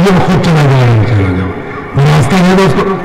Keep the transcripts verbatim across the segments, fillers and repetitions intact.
دیجیے وہ خود چلا جائے گا، چلا جاؤ راستہ دے دو اس کو.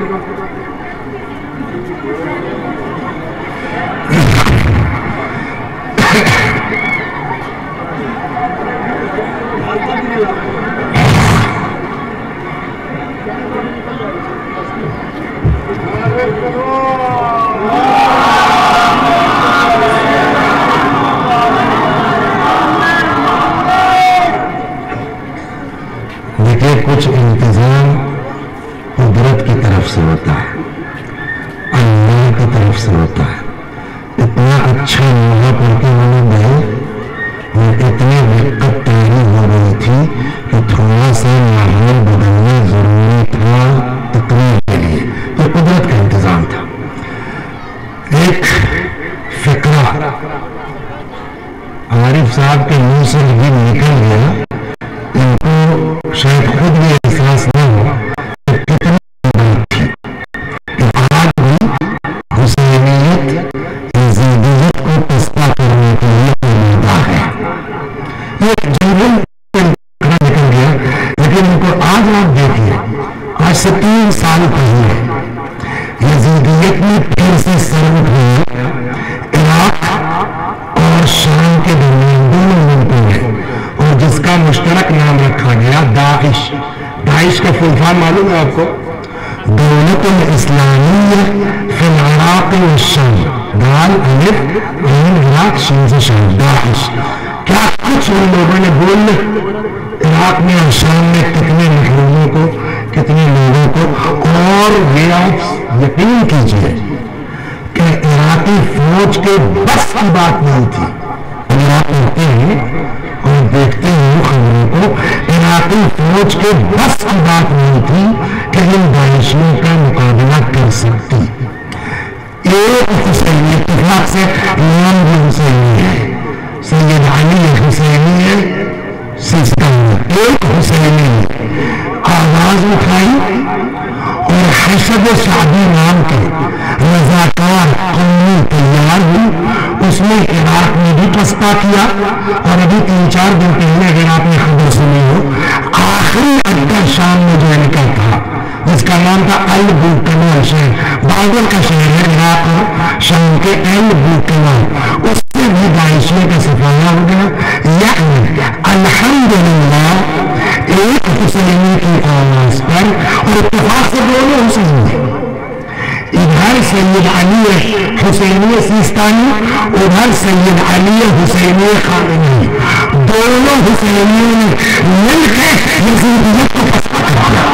کچھ انتظام قدرت کی طرف سے ہوتا ہے، اللہ کی طرف سے ہوتا ہے. اتنا اچھا موقع پڑھ کے میں نے دے اور اتنی دقت تیاری ہو رہی تھی کہ تھوڑا سا ماحول بدلنا ضروری تھا تقریر کے لیے. یہ قدرت کا انتظام تھا. ایک فقرہ عارف صاحب کے منہ سے بھی نکل گیا، ان کو شاید خود بھی احساس نہ ہو کہ کتنی بات تھی کہ آج بھی حسینیت یزیدیت کو پستہ کرنے کے لیے آمادہ ہے. یہ جنرل نکل گیا، لیکن ان کو آج آپ دیکھیے، آج سے تین سال پہلے یزیدیت میں پھر سے سر اٹھایا. عراق اور شام کے درمیان دونوں ملکوں میں، اور جس کا مشترک نام رکھا گیا داعش. داعش کا فل فارم معلوم ہے آپ کو؟ دولت الاسلامیہ فی العراق والشام. دال الف عین عراق شین سے شام. داعش کیا کچھ ان لوگوں نے بول عراق میں اور شام میں کتنے محروموں کو، کتنے لوگوں کو. اور یہ آپ یقین کیجئے کہ عراقی فوج کے بس کی بات نہیں تھی. آپ پڑھتے ہیں اور دیکھتے ہیں خبروں کو، عراقی فوج کے بس کی بات نہیں تھی کہ ان داعشیوں کا مقابلہ کر سکتی. ایک حسینی اتفاق سے نام بھی حسینی ہے، سید علی حسینی ہے سیستان. ایک حسینی آواز اٹھائی اور حشد شعبی نام کے رضاکار قومی تیار ہوئی. اس نے عراق میں بھی پسپا کیا، اور ابھی تین چار دن پہلے اگر آپ نے خبر سنی ہو، آخری اڈا شام میں جو ان کا تھا جس کا نام تھا البوکنال شہر، بابل کا شہر ہے عراق اور شام کے البوکنال، اس سے بھی داعشیوں کا صفایا ہو گیا. یعنی الحمدللہ ایک حسینی کی آواز پر، اور اتفاق سے دونوں حسینی، ادھر سید علی حسینی سیستانی، ادھر سید علی حسینی خامنئی، دونوں حسینیوں نے مل کے یزیدیت کو پسند کر دیا.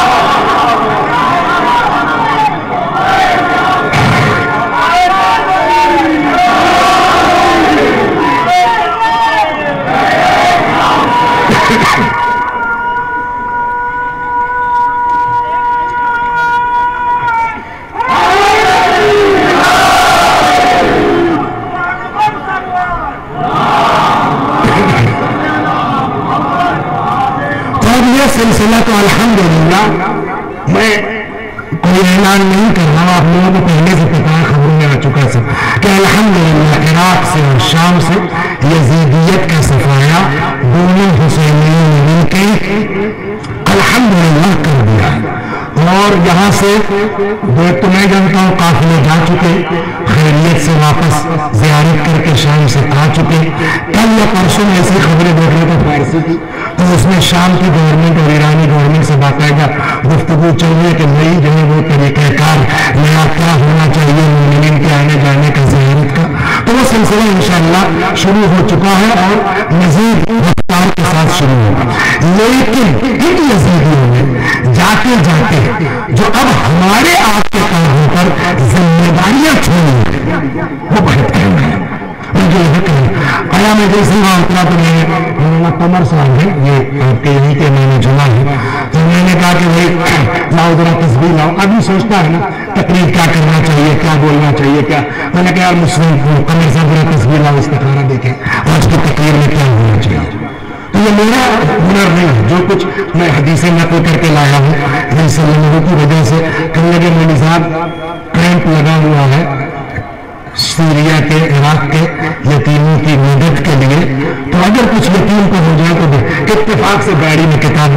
سلسلہ تو الحمدللہ میں کوئی اعلان نہیں کر رہا ہوں، آپ لوگوں کو پہلے سے پتا ہے، خبروں میں آ چکا سب کہ الحمدللہ عراق سے اور شام سے یزیدیت کا صفایا دونوں حسینیوں نے مل کے الحمدللہ کر دیا ہے. اور یہاں سے دیکھ تو میں جانتا ہوں قافلے جا چکے، خیریت سے واپس زیارت کر کے شام سے آ چکے. کل یا پرسوں میں ایسی خبریں دیکھ رہے تھے فارسی کی، تو اس میں شام کی گورنمنٹ اور ایرانی گورنمنٹ سے باقاعدہ گفتگو چل رہی ہے کہ نئی جو ہے وہ طریقہ کار نیا کیا ہونا چاہیے مومنین کے آنے جانے کا، زیارت کا. تو وہ سلسلہ انشاءاللہ شروع ہو چکا ہے اور مزید رفتار کے ساتھ شروع ہوگا. لیکن ان یزیدیوں میں جاتے جاتے جو اب ہمارے آپ کے کاموں پر ذمہ داریاں چھوڑی وہ بہت اہم ہے. مجھے یہ کہیں قیام جیسی اتنا تو میں مولانا قمر صاحب ہیں، یہ آپ کے یہیں کے میں نے جمع ہے، تو میں نے کہا کہ بھائی لاؤ ذرا تصویر لاؤ. ابھی سوچتا ہے نا تقریر کیا کرنا چاہیے، کیا بولنا چاہیے، کیا. میں نے کہا یار مسلم قمر صاحب ذرا تصویر لاؤ، استخارہ دیکھیں آج کی تقریر میں کیا ہونا چاہیے. تو یہ میرا ہنر نہیں ہے، جو کچھ میں حدیثیں نقل کر کے لایا ہوں نبی صلی اللہ علیہ وسلم کی وجہ سے. کہنے لگے مولوی صاحب کیمپ لگا ہوا ہے سیریا کے، عراق کے یتیموں کی مدد کے لیے، تو اگر کچھ یتیم کو ہو جائے تو اتفاق سے گاڑی میں کتاب میرے موجود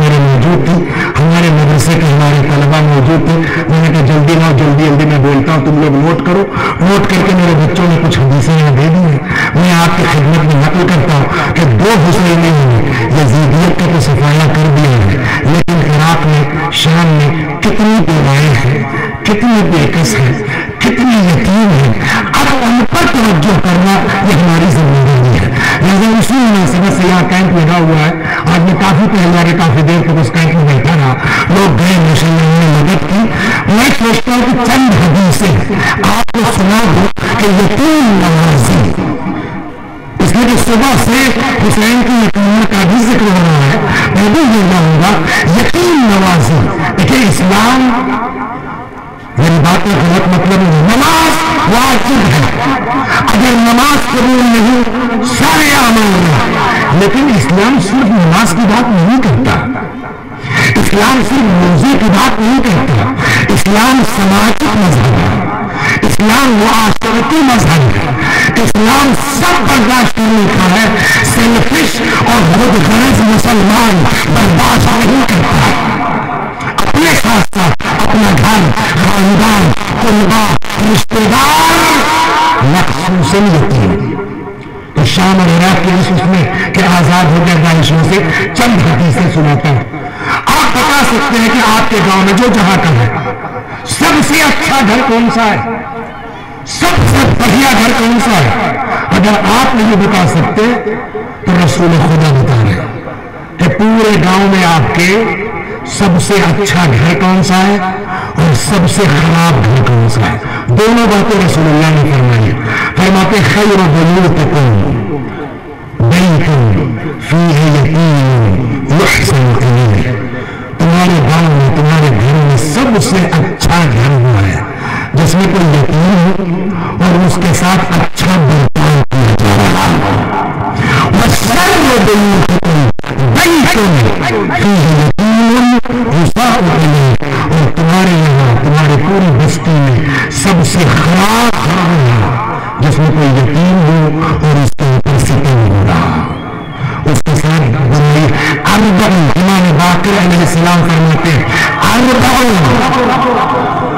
موجود تھی, ہمارے مدرسے کے ہمارے طلبا موجود تھے. میں نے کہا جلدی لاؤ, جلدی جلدی میں بولتا ہوں, تم لوگ نوٹ کرو. نوٹ کر کے میرے بچوں نے کچھ حدیثیں یہاں دے دی ہیں, میں آپ کی خدمت میں نقل کرتا ہوں کہ دو حسینی نے یزیدیت کا تو صفایا کر دیا ہے, لیکن عراق میں, شام میں کتنی بیوائیں ہیں, کتنی بےکس ہیں, کتنی یتیم ہیں. اب ان پر توجہ کرنا یہ ہماری ذمہ داری ہے. لہٰذا اسی مناسبت سے یہاں کیمپ لگا ہوا ہے. آج میں کافی پہلے آ کے کافی دیر تک اس کیمپ میں بیٹھا رہا, لوگ گئے ماشاء اللہ نے مدد کی. میں سوچتا ہوں کہ چند حدیثیں آپ کو سنا دو کہ یتیم نوازی, اس لیے کہ صبح سے حسین کی یتیموں کا بھی ذکر ہو رہا ہے, میں بھی یہ جاؤں گا یتیم نوازی. دیکھیے اسلام, میری بات کا غلط مطلب نہیں, نماز واجب ہے, اگر نماز قبول نہیں سارے اعمال ہیں, لیکن اسلام صرف نماز کی بات نہیں کرتا, اسلام صرف موضوع کی بات نہیں کرتا, اسلام سماجی مذہب ہے, اسلام معاشرتی مذہب ہے, اسلام سب برداشت کرنے کا ہے. سیلفش اور خود غرض مسلمان برداشت نہیں کرتا. اپنے ساتھ ساتھ اپنا گھر, خاندان, قربا, رشتے دار مخصوصاً یتیم. تو شام اور عراق کی اس میں کہ آزاد ہو گیا داعشوں سے چند حدیثیں سناتا ہوں. آپ بتا سکتے ہیں کہ آپ کے گاؤں میں جو جہاں کا ہے سب سے اچھا گھر کون سا ہے, سب سے بڑھیا گھر کون سا ہے؟ اگر آپ نہیں بتا سکتے تو رسول خدا بتا رہے کہ پورے گاؤں میں آپ کے سب سے اچھا گھر کون سا ہے اور سب سے خراب گھر کون سا ہے. دونوں باتیں رسول اللہ نے فرمائی. فرماتے خیر بیوتکم بیت فیہ یتیم یحسن الیہ, تمہارے گاؤں میں, تمہارے گھر میں سب سے اچھا گھر ہوا ہے جس میں کوئی یتیم ہو اور اس کے ساتھ اچھا برتاؤ کیا جا رہا ہے. وَشَرُّ بِيُوتِكُمْ بَيْتٌ فِيهِ يَتِيمٌ يُسَاءُ إِلَيْهِ, اور تمہارے یہاں, تمہاری پوری بستی میں سب سے خراب گھر ہے جس میں کوئی یتیم ہو اور اس کے اوپر ستم ہو رہا, اس کے ساتھ بندی. اربع, امام باقر علیہ السلام فرماتے ہیں اربع,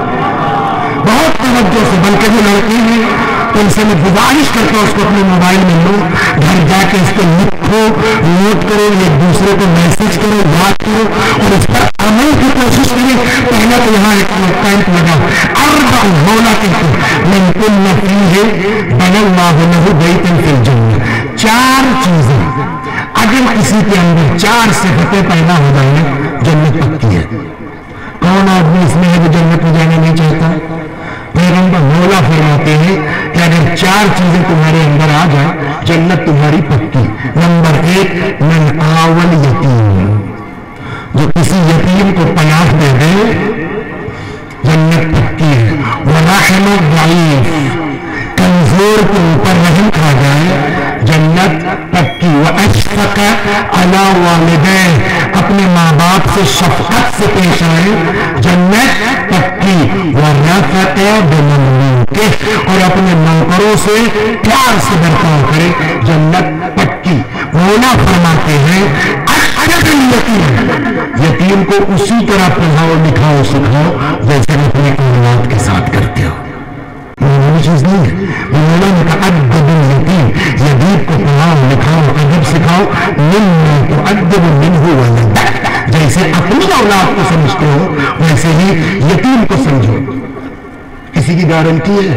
بہت توجہ سے, بلکہ جو لڑکے ہیں ان سے میں گزارش کرتا ہوں اس کو اپنے موبائل میں لو, گھر جا کے اس کو لکھو, نوٹ کرو, ایک دوسرے کو میسج کرو, یاد کرو اور اس پر عمل کی کوشش کریں. پہلا تو یہاں ایک کیمپ لگا, اربع مولا کہتے ہیں من کن فیہ بنی اللہ لہ بیتا فی الجنہ. چار چیزیں اگر کسی کے اندر چار صفتیں پیدا ہو جائیں جنت پکی ہے. کون آدمی اس میں ہے جو جنت میں جانا نہیں چاہتا؟ پیغمبر مولا فرماتے ہیں کہ اگر چار چیزیں تمہارے اندر آ جائیں جنت تمہاری پکی. نمبر ایک, من آول یتیم, جو کسی یتیم کو پناہ دے دے جنت پکی ہے. ورحم الضعیف, کمزور کے اوپر رحم کھا جائے جنت پکی. واشفق علی والدیہ, اپنے ماں باپ سے شفقت سے پیش آئے جنت پکی. ورفق بمملوکہ, اور اپنے نوکروں سے پیار سے برتاؤ کرے جنت پکی. مولا فرماتے ہیں یتیم, یتیم کو اسی طرح پڑھاؤ, لکھاؤ, سکھاؤ جیسے اپنے اولاد کے ساتھ کرتے ہو. وہ چیز نہیں ہے. مولا نے کہا ادب الیتیم, یتیم کو پڑھاؤ, لکھاؤ, ادب سکھاؤ. مما تؤدب منہ ولدک, جیسے اپنی اولاد کو سمجھتے ہو ویسے ہی یتیم کو سمجھو. کسی کی گارنٹی ہے؟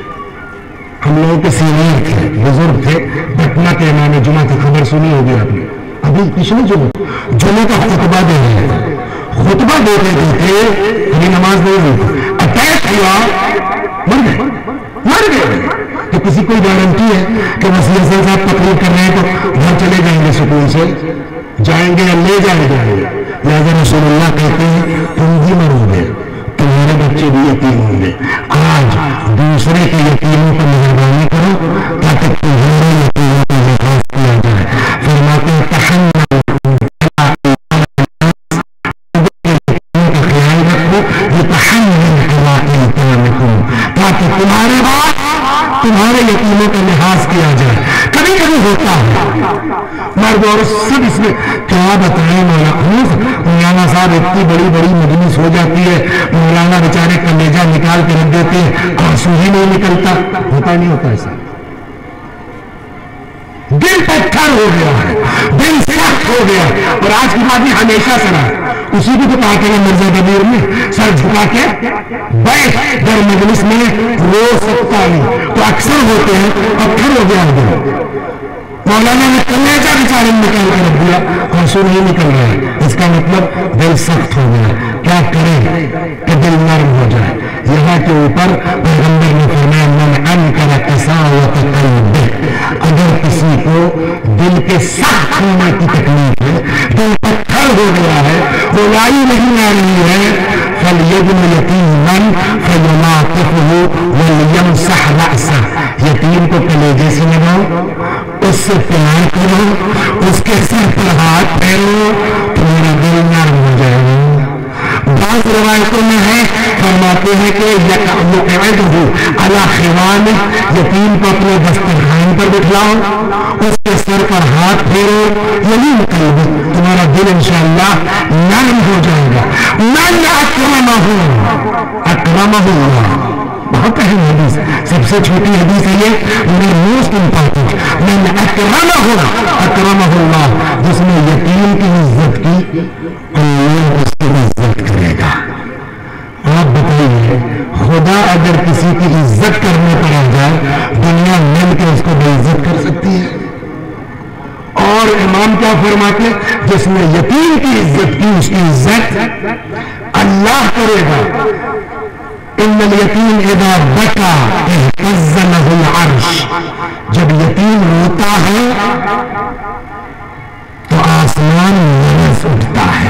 ہم لوگوں کے سینئر تھے, بزرگ تھے, پٹنہ کے امام جمعہ کی خبر سنی ہوگی آپ نے, ابھی پچھلے جمعہ جمعہ کا خطبہ دے رہے تھے, خطبہ دیتے دیتے ابھی نماز نہیں ہوئی, اٹیک ہوا, مر گئے مر گئے. تو کسی کوئی گارنٹی ہے کہ وسیع صاحب تقریر کر رہے ہیں تو گھر چلے جائیں گے, سکون سے جائیں گے یا لے جائیں گے؟ لہٰذا رسول اللہ کہتے ہیں تم بھی مرو گے, تمہارے بچے بھی یتیم ہوں گے. آج دوسرے کے یتیموں پر مہربانی کرو تاکہ تمہارے یتیموں پر لحاظ کیا جائے. فرماتے ہیں تحمل کا خیال رکھو, یہ تحمل تاکہ تمہارے بعد تمہارے یتیموں کا لحاظ کیا جائے. کبھی کبھی ہوتا ہے مرد اور سب اس میں کیا بتائیں. مولانا صاحب اتنی بڑی بڑی مجلس ہو جاتی ہے, مولانا بیچارے کلیجہ نکال کے رکھ دیتے ہیں, آنسو ہی نہیں نکلتا. ہوتا نہیں ہوتا ایسا؟ دل پتھر ہو گیا ہے, دل سخت ہو گیا. اور آج کی بات بھی ہمیشہ سنا, اسی کو تو کہا کہ مرزا کبیر میں سر جھکا کے بیٹھ در مجلس میں رو سکتا نہیں. تو اکثر ہوتے ہیں پتھر ہو گیا دل. مولانا نے کلیجہ بیچارے نکال کے رکھ دیا, آنسو نہیں نکل رہے. اس کا مطلب دل سخت ہو گیا. کیا کریں کہ دل نرم ہو جائے. یہاں کے اوپر پیغمبر نے فرمایا من انکر قساوۃ قلبہ, اگر کسی کو دل کے سخت ہونے کی تکلیف ہے, دل پتھر ہو گیا ہے, رولائی نہیں آ رہی ہے, فلیدن یتیما فیلاطفہ ولیمسح رأسہ, یتیم کو کلیجے سے لگاؤ, اس سے پیار کرو, اس کے سر پر ہاتھ پھیرو, تمہارا دل نرم ہو جائے گا. بعض روایتوں میں ہے فرماتے ہیں کہ یقعدہ علی خوانہ, یتیم کو اپنے دسترخوان پر بٹھلاؤ, اس کے سر پر ہاتھ پھیرو, یہی قلب تمہارا دل انشاءاللہ نرم ہو جائے گا. من اکرمہ اکرمہ اللہ, بہت اہم حدیث, سب سے چھوٹی حدیث ہے یہ, موسٹ امپورٹنٹ. من اکرمہ اکرمہ اللہ, جس نے یتیم کی عزت کی اللہ اس کی عزت کرے گا. آپ بتائیے, خدا اگر کسی کی عزت کرنے پر آ جائے, دنیا مل کے اس کو بے عزت کر سکتی ہے؟ اور امام کیا فرماتے, جس نے یتیم کی عزت کی اس کی عزت اللہ کرے گا. ان الیتیم اذا بکا اہتز لہ العرش, جب یتیم روتا ہے تو آسمان لرز اٹھتا ہے,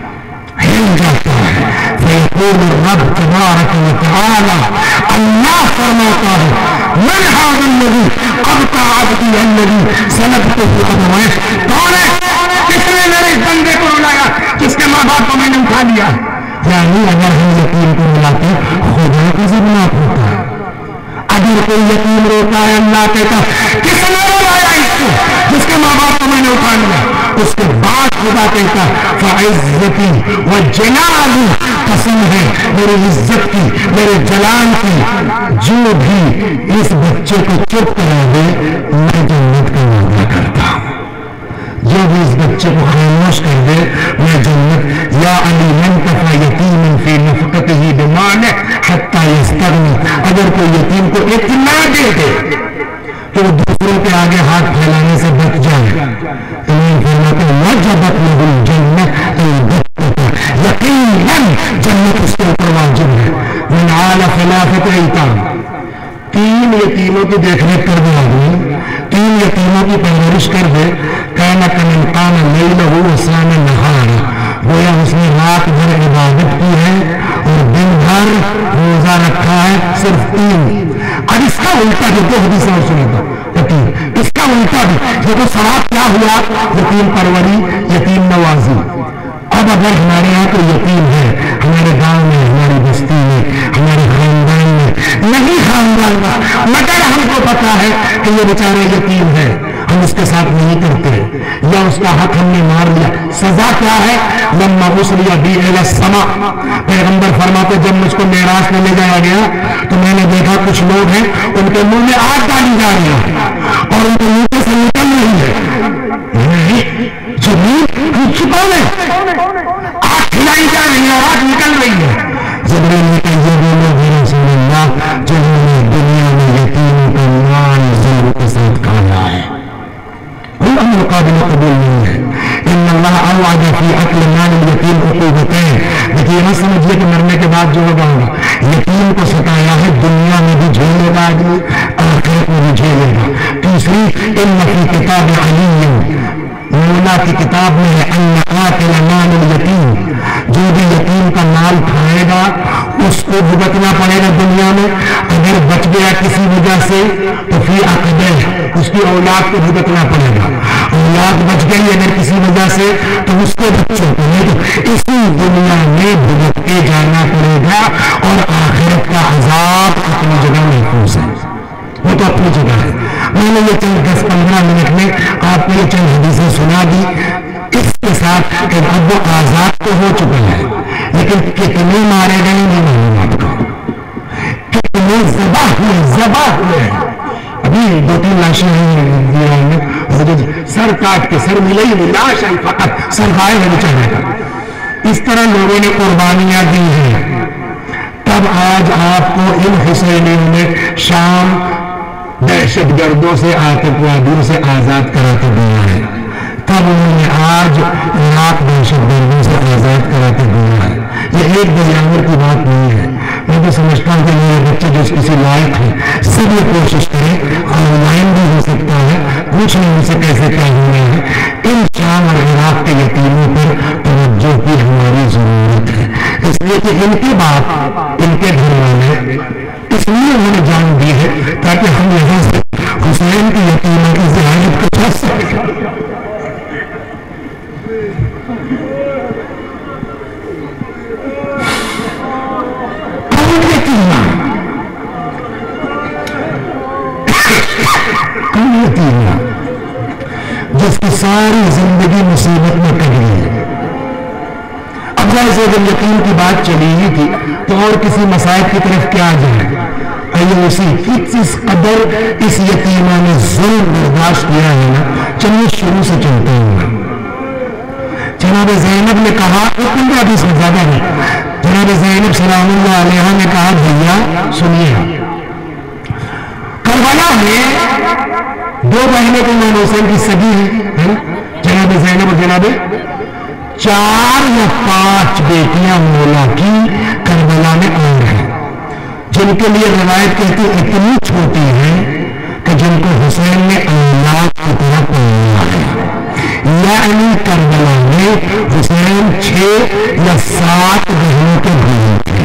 ہل جاتا ہے. فیقول الرب تبارک و تعالی, اللہ فرماتا ہے من هذا الذی ابقى عبدی الذی سلبته ابویہ, کون ہے کس نے میرے بندے کو رلایا جس کے ماں باپ کو میں نے اٹھا لیا. یعنی اگر ہم یتیم کو ملاتے خدا کو ضرورت ہوتا ہے. اگر کوئی یتیم روتا ہے, اللہ کہتا کس نے رلایا اس کو جس کے ماں باپ کو میں نے اٹھا لیا. اس کے بعد خدا کہتا فعزتی وجلالی, قسم ہے میری عزت کی میرے جلال کی, جو بھی اس بچے کو چپ کرا دے میں جنت کا وعدہ کرتا ہوں. جو بھی اس بچے کو خاموش کر دے میں جنت. یا علی من کفا یتیما فی نفقتہ بمعنی حتی یستغنی, اگر کوئی یتیم کو اتنا دے دے کہ وہ دوسروں کے آگے ہاتھ پھیلانے سے بچ جائے, امام فرماتے ہیں وجبت لہ الجنت البتہ, یقیناً جنت اس کے اوپر واجب ہے. من عال خلافت ایتام, تین یتیموں کی دیکھ ریکھ کر دے آدمی, تین یتیموں کی پرورش کر دے, کان کمن قام لیلہ وصام نہارا, گویا اس نے رات بھر عبادت کی ہے اور دن بھر روزہ رکھا ہے. صرف تین. اب اس کا الٹا جو دو حدیث اور سنے تھا یتیم, اس کا الٹا بھی دیکھو ثواب کیا ہوا, یتیم پروری, یتیم نوازی. اب اگر ہمارے یہاں کوئی یتیم ہے, ہمارے گاؤں میں, ہماری بستی میں, ہمارے خاندان میں, نہیں خاندان میں, مگر ہم کو پتا ہے کہ یہ بیچارہ یتیم ہے, ہم اس کے ساتھ نہیں کرتے یا اس کا حق ہم نے مار لیا, سزا کیا ہے؟ لما اسریا بی الی السماء, پیغمبر فرماتے جب مجھ کو معراج میں لے جایا گیا تو میں نے دیکھا کچھ لوگ ہیں ان کے منہ میں آگ ڈالی جا رہی ہے اور ان کے منہ سے نکل رہی ہے, جبریل چھپا ہے, آگ کھلائی جا رہی ہے اور آگ نکل رہی ہے. جبریل نے کہا یہ وہ لوگ ہیں رسول اللہ جنہوں نے دنیا میں یتیم کا مال زور کے ساتھ کھایا ہے, کوئی عمل قابل قبول نہیں ہے. ان اللہ اوعد فی اکل مال الیتیم عقوبتین, لیکن یہ نہ سمجھیے کہ مرنے کے بعد جو ہوگا ہوگا. یتیم کو ستایا ہے, دنیا میں بھی جھیلے گا آدمی, آخرت میں بھی جھیلے گا. تیسری ان فی کتاب علی, مولا کی کتاب میں ہے ان قاتل مال الیتیم, جو بھی یتیم کا مال کھائے گا اس کو بھگتنا پڑے گا دنیا میں. اگر بچ گیا کسی وجہ سے تو فی عقبہ, اس کی اولاد کو بھگتنا پڑے گا. اولاد بچ گئی اگر کسی وجہ سے تو اس کے بچوں کو نہیں تو اسی دنیا میں بھگت کے جانا پڑے گا, اور آخرت کا عذاب اپنی جگہ محفوظ ہے. وہ کو یہ چند حدیثیں سنا دی، اس کے ساتھ کہ اب وہ آزاد تو ہو چکا ہے لیکن کتنے مارے گئے نہیں معلوم آپ کو، کتنے ذبح ہوئے ذبح ہوئے ابھی دو تین لاشیں ہیں سر کاٹ کے سر ملے ہی لاش ہے فقط سر غائب ہے بیچارے کا، اس طرح لوگوں نے قربانیاں دی ہیں۔ تب آج آپ کو ان حسینیوں نے شام دہشت گردوں سے آتنکوادیوں سے آزاد کرا کے دیا ہے، تب انہوں نے آج عراق دہشت گردوں سے آزاد کرا کے دیا ہے۔ یہ ایک دریاور کی بات نہیں ہے، میں بھی سمجھتا ہوں کہ میرے بچے جو کسی لائق ہیں سب یہ کوشش کریں، آن لائن بھی ہو سکتا ہے، پوچھ لیں ان سے کیسے کیا ہوئے ہیں۔ ان شام اور عراق کے یتیموں پر توجہ کی ہماری ضرورت ہے، اس لیے کہ ان کے باپ ان کے گھر والے اس لیے انہوں نے جان دی ہے تاکہ ہم یہاں سے حسین کی یتیموں کی زیارت کو چھوڑ سکیں۔ جس کی ساری زندگی مصیبت میں کٹ گئی ہے۔ اب جیسے جب یتیم کی بات چلی ہی تھی تو اور کسی مسائل کی طرف کیا جائے، آئیے اسی اس قدر اس یتیمہ نے ظلم برداشت کیا ہے نا، چلیے شروع سے چلتے ہیں۔ جناب زینب نے کہا، ابھی اس میں زیادہ نہیں، جناب زینب سلام اللہ علیہ نے کہا بھیا سنیے، کربلا میں دو بہنیں کو امام حسین کی سگی ہیں، جناب زینب اور جناب چار یا پانچ بیٹیاں مولا کی کربلا میں اور ہیں، جن کے لیے روایت کہتی اتنی چھوٹی ہے کہ جن کو حسین نے اولاد کی طرح پالا ہے، یعنی کربلا میں حسین چھ یا سات بہنوں کے بھائی تھے۔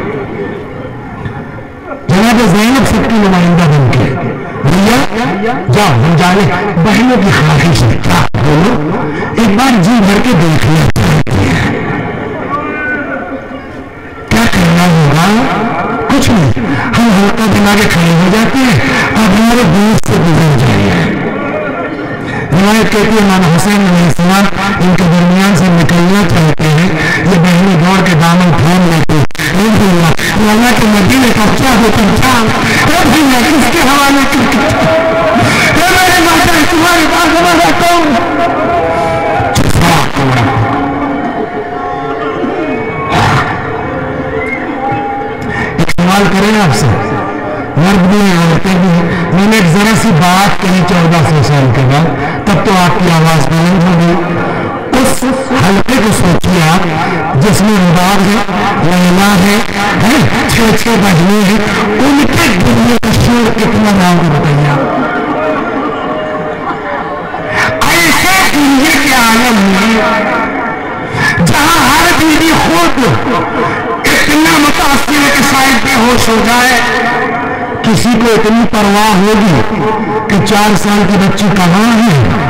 جناب زینب سب کی نمائندہ بن کے بھیا جاؤ ہم جانے، بہنوں کی خواہش ہے کیا بولو، ایک بار جی بھر کے دیکھ لیا چاہتے ہیں، کیا کرنا ہوگا، کچھ نہیں، ہم ہلکا بنا کے کھڑے ہو جاتے ہیں، اب ہمارے دوست سے گزر جائے۔ روایت کہتی ہے امام حسین علیہ السلام ان کے درمیان سے نکلنا چاہتے ہیں، یہ بہنیں دوڑ کے دامن تھام لیتے اللہ کے مدینے کا کیا ہوتا چاہ کس کے حوالے میرے ماتا تمہارے پاس ہمارا کون استعمال کریں آپ سے، مرد بھی ہیں عورتیں بھی ہیں۔ میں نے ایک ذرا سی بات کہی چودہ سو سال کے بعد، تب تو آپ کی آواز بلند ہو گئی۔ اس حلقے کو سوچیے آپ جس میں رباب ہے، لیلا ہے، چھ چھ بجنے ہیں، ان کے دنیا کا شور کتنا نام کو بتائیے آپ۔ ایسے دنیا کے عالم میں جہاں ہر بیوی خود اتنا متاثر ہے کہ شاید بے ہوش ہو جائے، کسی کو اتنی پرواہ ہوگی کہ چار سال کی بچی کہاں ہے،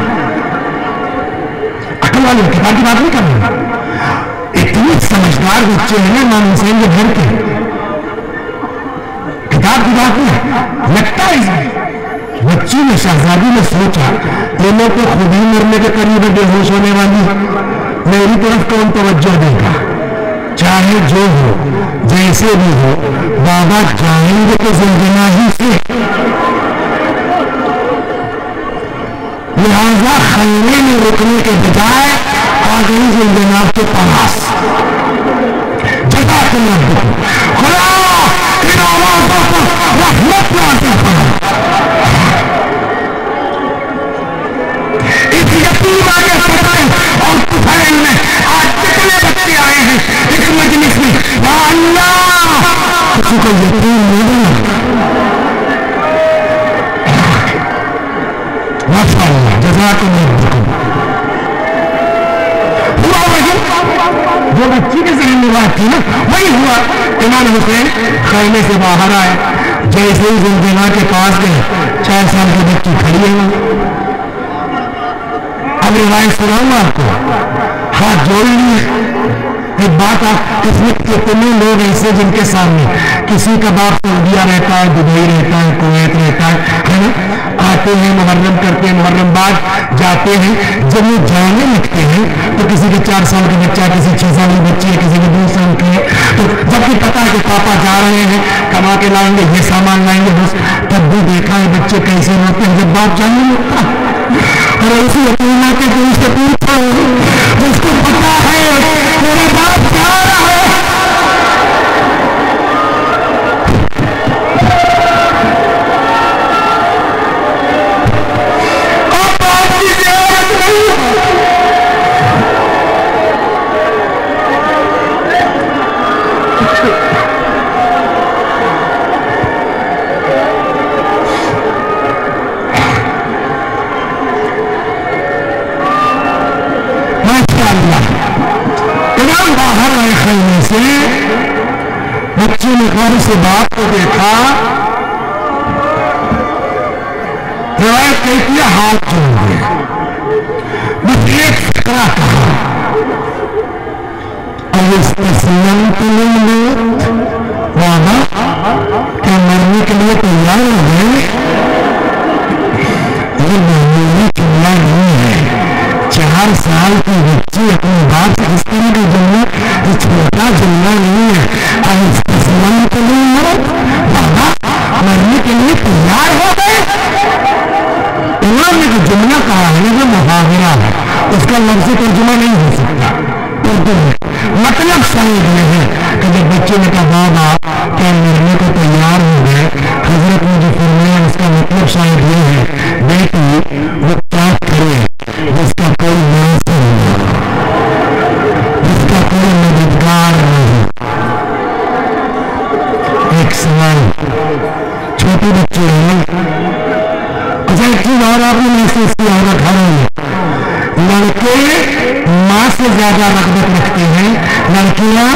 عقل والے کتاب کی بات نہیں کر رہے، اتنی سمجھدار بچے ہیں نا امام حسین کے گھر کے، کتاب کی بات نہیں لگتا ہے اس میں۔ بچی نے شہزادی نے سوچا یہ لوگ تو خود ہی مرنے کے قریب بے ہوش ہونے والی، میری طرف کون توجہ دے گا، چاہے جو ہو جیسے بھی ہو بابا جائیں گے تو زلزلہ ہی سے، لہذا خیمے میں رکنے کے بجائے آگئی زلزلہ کے پاس جگہ کے نزدیک خدا ان آوازوں پر رحمت نازل فرما۔ اس یتیمہ کے فتن اور طفیل میں آج کتنے بچے آئے ہیں اس مجلس میں، یا اللہ کسی کو یتیم نہیں ماشاء اللہ جزاکم اللہ۔ ہوا وہی جو بچی کے ذہن میں بات تھی نا وہی ہوا، امام حسین خیمے سے باہر آئے، جیسے ہی زلزلہ کے پاس گئے چار سال کی بچی کھڑی ہے، اب روایت سناؤں آپ کو، ہاتھ جوڑ لیے ایک بات آپ اس میں کتنے لوگ ایسے جن کے سامنے کسی کا باپ سعودیہ رہتا ہے، دبئی رہتا ہے، کویت رہتا ہے، آتے ہیں محرم کرتے ہیں، محرم بعد جاتے ہیں، جب وہ جانے لگتے ہیں تو کسی کے چار سال کا بچہ، کسی چھ سال کی بچی ہے، کسی کے دو سال کی ہے، تو جب بھی پتا ہے کہ پاپا جا رہے ہیں کما کے لائیں گے، یہ سامان لائیں گے، بس تب بھی دیکھا ہے بچے کیسے ہوتے ہیں جب باپ جانے لگتا ہے۔ اور ایسی یتیمہ کے دل سے پوچھو جس کو پتا ہے میرا باپ جا رہا ہے، اور باپ کی زیارت نہیں ہے۔ باہر آئے خیمے سے، بچے نے غور سے باپ کو دیکھا، روایت کہتی ہے ہاتھ جوڑ گئے، بس ایک فقرہ کہا، استسلمت للموت، بابا کیا مرنے کے لیے تیار ہو گئے؟ یہ معمولی جملہ نہیں ہے، چار سال کی بچی اپنے باپ سے اس طرح کا جملہ یہ چھوٹا جملہ نہیں ہے۔ استسلمت للموت، بابا مرنے کے لیے تیار ہو گئے۔ انہوں نے جو جملہ کہا ہے وہ محاورہ ہے، اس کا لفظی ترجمہ نہیں ہو سکتا اردو میں۔ مطلب شاید یہ ہے کہ جب بچے نے کہا بابا کیا مرنے کو تیار ہو گئے، حضرت نے جو فرمایا اس کا مطلب شاید یہ ہے بیٹی وہ کیا کرے جس کا کوئی ناصر نہیں، جس کا کوئی مددگار نہیں۔ ایک سوال، چھوٹے بچے ہیں، اچھا ایک چیز اور آپ نے محسوس کیا ہوگا گھروں میں لڑکے ماں سے زیادہ رغبت رکھتے ہیں، لڑکیاں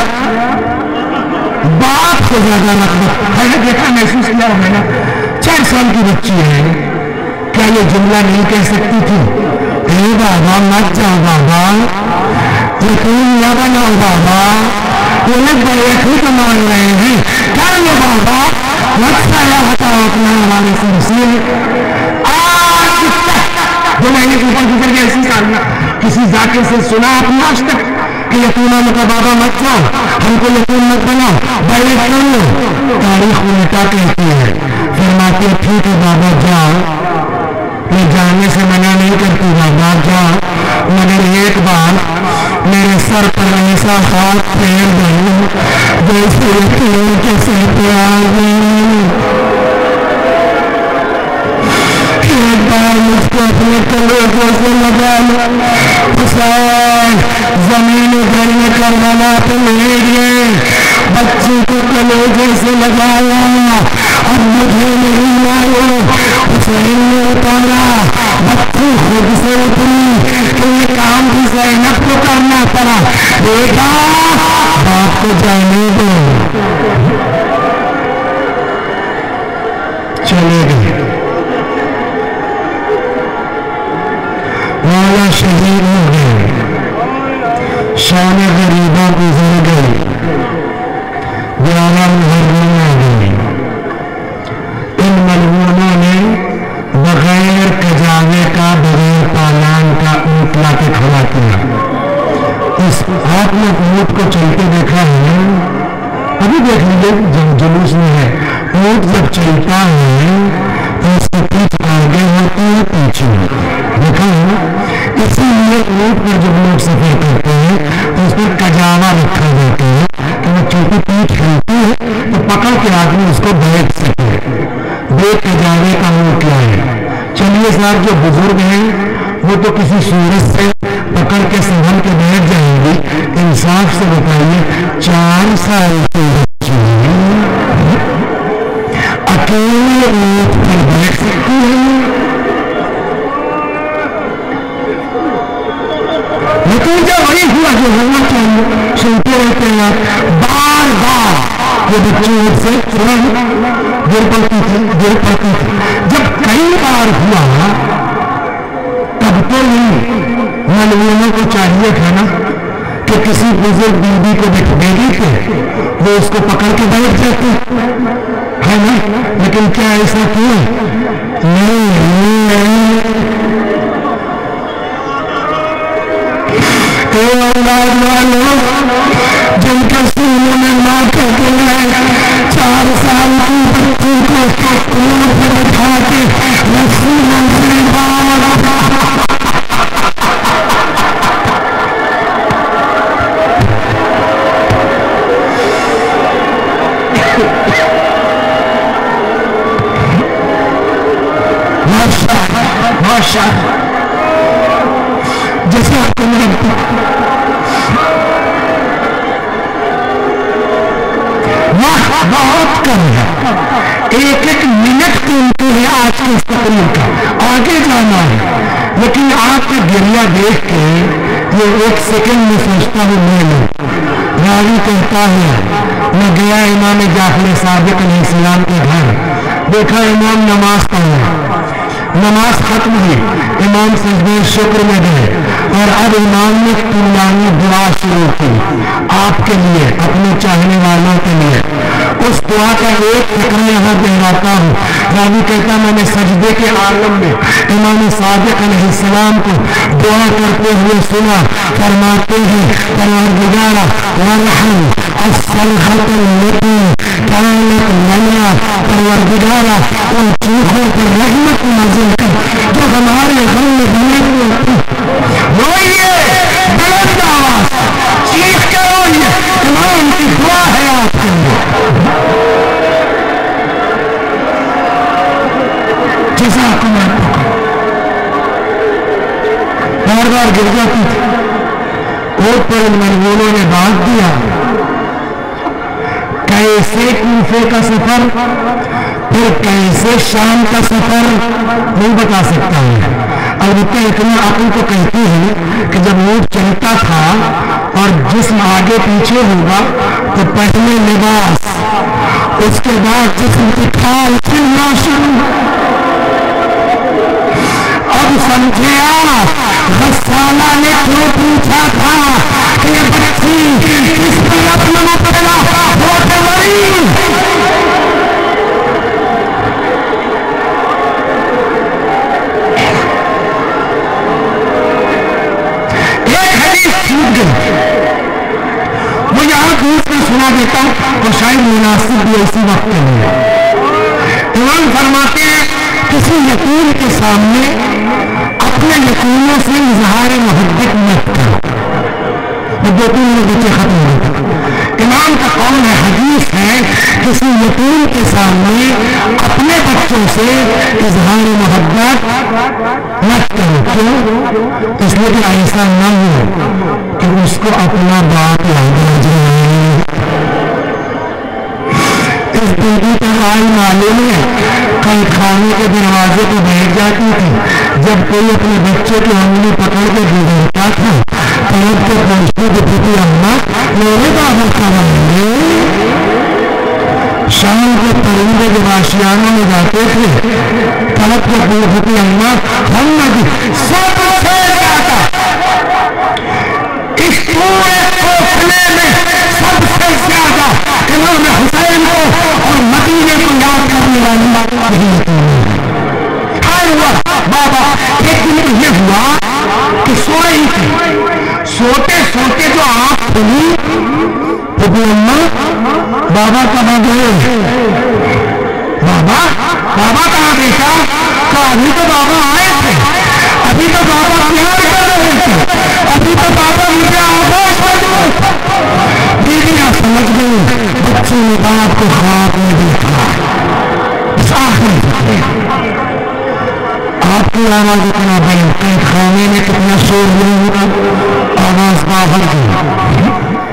باپ سے زیادہ رغبت ہے۔ دیکھا محسوس کیا ہوگا نا، چار سال کی بچی ہے، کیا یہ جملہ نہیں کہہ سکتی تھی اے بابا مت جاؤ بابا، یقین نہ بناؤ بابا، یہ لوگ بڑے ٹھیک مان رہے ہیں، کیا یہ بابا مت سایہ ہٹاؤ اپنا ہمارے سر سے۔ آج تک دو مہینے کے اوپر گزر گیا اسی سال میں کسی ذاکر سے سنا اپنا آج تک کہ یتیمہ نے کہا بابا مت جاؤ، ہم کو یتیم مت بناؤ، بڑے کر لو۔ تاریخ الٹا کہتی ہے، فرماتے ٹھیک ہے بابا جاؤ، میں جانے سے منع نہیں کرتی بابا جاؤ، مگر ایک بار میرے سر پر ایسا خاک پھیر دو جیسے یتیم کے سر پہ آ گئی، ایک بار مجھ کو اپنے کلیجوں سے لگا لو، حسین زمین گھر میں کربلا پہ لے گئے، بچے کو کلیجے سے لگایا، اب مجھے نہیں مارو، حسین نے اتارا، بچی خود سے اتری کہ یہ کام بھی زینب کو کرنا پڑا، بیٹا باپ کو جانے دو، چلے گئے۔ والا شہید ہو گئے، شان غریبہ گزر گئی، گیارہ محرم آ گئی، ان ملعونوں نے بغیر کجاوے کا بغیر پالان کا اونٹ لا کے کھڑا کیا۔ اس آپ نے اونٹ کو چلتے دیکھا ہے، ابھی دیکھ لیجیے جب جلوس میں ہے، اونٹ جب چلتا ہے تو اس کی پیچھ آگے ہوتی ہے پیچھے دیکھا ہے، اسی لیے اونٹ پر جب لوگ سفر کرتے ہیں تو اس پر کجاوا رکھا جاتا ہے کہ وہ چونکہ پیٹھ ہلتی ہے تو پکڑ کے آدمی اس کو بیٹھ سکے، بے کجاوے کا منہ کیا ہے۔ چلیے صاحب جو بزرگ ہیں وہ تو کسی صورت سے پکڑ کے سنبھل کے بیٹھ جائیں گی، انصاف سے بتائیے چار سال کے بچے اکیلے اونٹ پر بیٹھ سکتی ہیں؟ نتیجہ وہی ہوا جو ہونا چاہیے، سنتے رہتے ہیں بار بار یہ بچے اونٹ سے گر پڑتی تھی گر پڑتی تھی، جب کئی بار ہوا تب تو نہیں ملعونوں کو چاہیے تھا نا کہ کسی بزرگ بیوی کو بٹھنے دیتے وہ اس کو پکڑ کے بیٹھ جاتے ہے نا، لیکن کیا ایسا کیا؟ نہیں۔ اے اولاد والوں، جن کے سینوں میں ماں کے دل ہے، چار سال کی بچی کو کنویں پر اٹھا کے رسی سے باندھ ماشاء جیسے آپ کو بہت کم ہے، ایک ایک منٹ قیمتی ہے آج کی اس تقریر کا، آگے جانا ہے، لیکن آپ کا گریہ دیکھ کے یہ ایک سیکنڈ میں سوچتا ہوں میں لوں۔ راوی کہتا ہے میں گیا امام جعفر صادق علیہ السلام کے گھر، دیکھا امام نماز پڑھ رہا، نماز ختم ہوئی، امام سجدہ شکر میں گئے اور اب امام نے طولانی دعا شروع کی آپ کے لیے، اپنے چاہنے والوں کے لیے۔ اس دعا کا ایک فکر یہاں دہراتا ہوں۔ راوی کہتا میں نے سجدے کے عالم میں امام صادق علیہ السلام کو دعا کرتے ہوئے سنا، فرماتے ہیں پروردگارا وارحم الصلحۃ التي كانت لنا، پروردگارا ان چیخوں پر رحمت نازل کر جو ہمارے غم میں بنے ہوئے تھے۔ روئیے بلند آواز چیخ کے روئیے، امام کی دعا ہے آپ کے لیے۔ جزاکم اللہ، بار بار گر جاتی تھی، اور پر مرغولوں نے باندھ دیا۔ کیسے کوفے کا سفر پھر کیسے شام کا سفر نہیں بتا سکتا ہے، البتہ اتنی عقل تو کہتی ہے کہ جب اونٹ چلتا تھا اور جسم آگے پیچھے ہوگا تو پہلے لباس، اس کے بعد جسم کی کھال کھلنا شروع۔ اب سمجھے آپ غسالہ نے کیوں پوچھا تھا کہ یہ بچی کس پر اپنا مطلع ہوتے وری؟ ایک حدیث چھوٹ گئی، وہ یہاں دوسرے سنا دیتا ہوں اور شاید مناسب بھی اسی وقت کے لیے۔ امام فرماتے ہیں کسی یتیم کے سامنے اپنے یتیموں سے اظہار محبت مت کرو، دو تین میں بچے ختم ہو گئے۔ امام کا قول ہے، حدیث ہے، کسی یتیم کے سامنے اپنے بچوں سے اظہار محبت مت کرو۔ کیوں؟ اس لیے کہ ایسا نہ ہو کہ اس کو اپنا باپ یاد آ جائے۔ اس بیوی پر آئی معلوم ہے کئی کھانے کے دروازے پہ بیٹھ جاتی تھی، جب کوئی اپنے بچے کی انگلی پکڑ کے گزرتا تھا طلب کے پوچھتے کہ بیٹی اماں میرے بابا کب آئیں گے؟ شام کے پرندے جو آشیانوں میں جاتے تھے طلب کے پوچھتے اماں ہم نبی سب سے زیادہ اس پورے کوفلے میں سب سے زیادہ امام حسین کو اور مدینے کو یاد کرنے والی نہیں ہوا بابا۔ ایک دن یہ ہوا کہ سو رہی تھی، سوتے سوتے جو آنکھ کھلی تو اماں بابا کہاں گئے؟ بابا بابا کہاں بیٹا؟ کہا ابھی تو بابا آئے تھے، ابھی تو بابا پیار کر رہے تھے، ابھی تو بابا مجھے آواز کر دو۔ بیویاں سمجھ گئی بچے نے باپ کو خواب میں دیکھا۔ اس آخری آپ کی آواز اتنا بڑی قید خانے میں کتنا شور نہیں ہوگا، آواز باہر گئی۔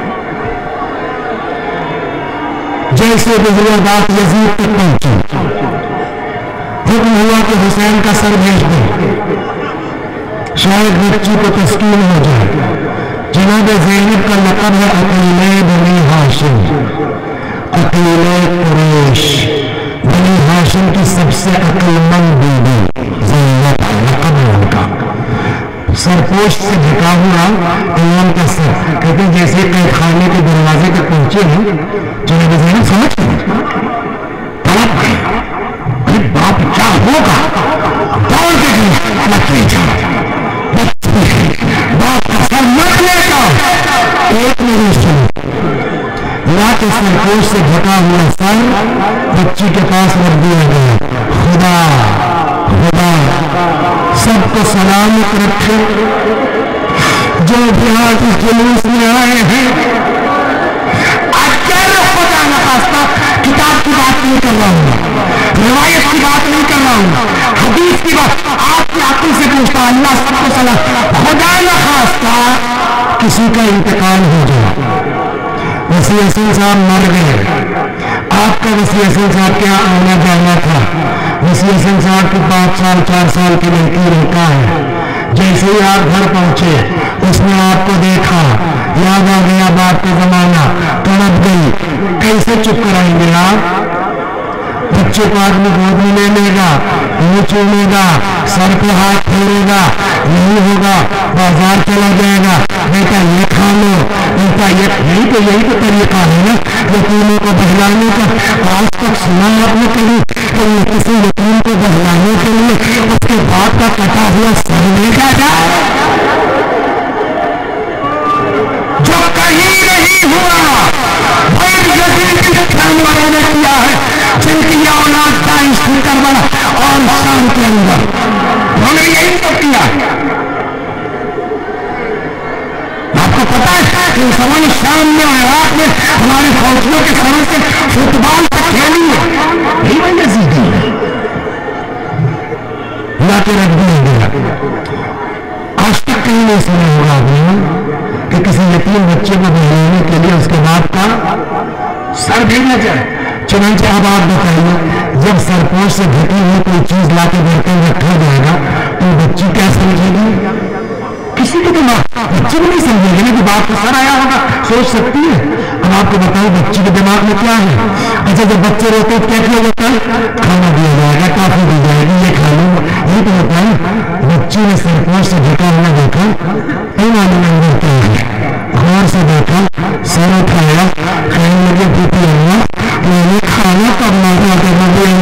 جیسے بزرگ بات یزید تک پہنچی، حکم ہوا کہ حسین کا سر بھیج دے، شاید بچی کو تسکین ہو جائے۔ جناب زینب کا لقب ہے عقیلہ بنی ہاشم، عقیلہ قریش، بنی ہاشم کی سب سے عقل مند بیوی زینب لقب ہے ان کا۔ سر سرپوش سے ڈھکا ہوا غلام کا سر. کہتے ہیں جیسے قید خانے کے دروازے تک پہنچے ہیں جناب زینب سمجھ گئے, تڑپ گئے, ارے باپ کیا ہوگا, دوڑ کے گئے, لکڑی جا باپ کا سر مت لے گا. ایک میری سنو, رات سرپوش سے ڈھکا ہوا سر بچی کے پاس رکھ دیا گیا. خدا خدا سب کو سلامت رکھے جو بھی آج اس جلوس میں آئے ہیں. اگر خدا نخواستہ کتاب کی بات نہیں کر رہا ہوں, روایت کی بات نہیں کر رہا ہوں, حدیث کی بات, آپ کے عقل سے پوچھتا اللہ سب کو سلام, خدا نخواستہ کسی کا انتقال ہو جائے, وسیع حسن صاحب مر گئے, آپ کا وسیع حسن صاحب کیا آنا جانا تھا. وسیع حسن صاحب کی پانچ سال چار سال کی لڑکی لڑکا ہے, جیسے ہی آپ گھر پہنچے اس نے آپ کو دیکھا, یاد آ گیا باپ کا زمانہ, تڑپ گئی. کیسے چپ کرائیں گے آپ؟ بچے کو آدمی گود میں لے لے گا, منہ چومے گا, سر پہ ہاتھ پھیرے گا, یہی ہوگا, بازار چلا جائے گا, بیٹا یہ کھا لو, بیٹا یہ, یہی تو یہی تو طریقہ ہے نا یتیموں کو بہلانے کا. آج تک سنا آپ نے کہیں کہ یہ کسی یتیم کو بہلانے کے لیے اس کے باپ کا کٹا ہوا سر دیکھا جائے جو کہیں نہیں ہوا. والوں نے کیا ہے, جن کی اولاد داعش کی کربلا اور شام کے اندر انہوں نے یہی تو کیا. آپ کو پتا ہے کہ سوال شام میں اور عراق میں ہمارے فوجیوں کے سروں سے فٹ بال تک کھیلی ہے, یہی وجہ سیدھی ہے, لا کے رکھ دیا گیا. آج تک کہیں نہیں سنا ہوگا آپ کہ کسی یتیم بچے کو بہلانے کے لیے اس کے باپ کا سر بھیجنا چاہے. چنانچہ اب آپ بتائیے, جب سرپوش سے ڈھکی ہوئی کوئی چیز لا کے برتن رکھا جائے گا تو بچی کیا سمجھے گی؟ کسی کو دماغ بچی بھی نہیں سمجھے گی نا کہ باپ کا سر آیا ہوگا, سوچ سکتی ہے. اب آپ کو بتاؤ بچی کے دماغ میں کیا ہے. اچھا جب بچے روتے کیا کیا ہوتا ہے, کھانا دیا جائے گا, کافی دی جائے گی, یہ کھا لوں, یہ تو ہوتا ہے. بچی نے سرپوش سے ڈھکا ہوا دیکھا, ایمان اندر کیا ہے, غور سے دیکھا, سر اٹھایا, کھانے لگے پیپی اللہ, میں نے کھانا کب مانگا کہ مجھے